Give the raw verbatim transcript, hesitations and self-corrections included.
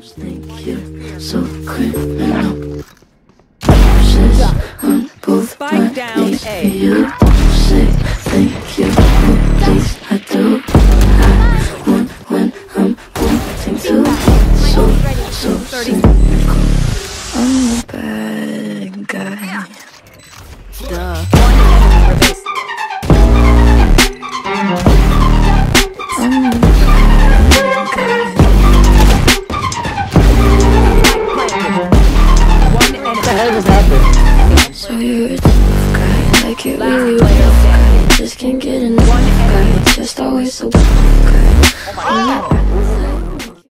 Thank you, so criminal. Roses on both Spike down my knees. A. You say thank you, please I do. I want when I'm wanting to. So, so cynical. I'm a bad guy. Duh. One enemy remaining. I'm a bad guy. One enemy. What the hell just happened? So you're a tough guy, like it really rough guy. Just can't get enough guy. Just always so tough guy.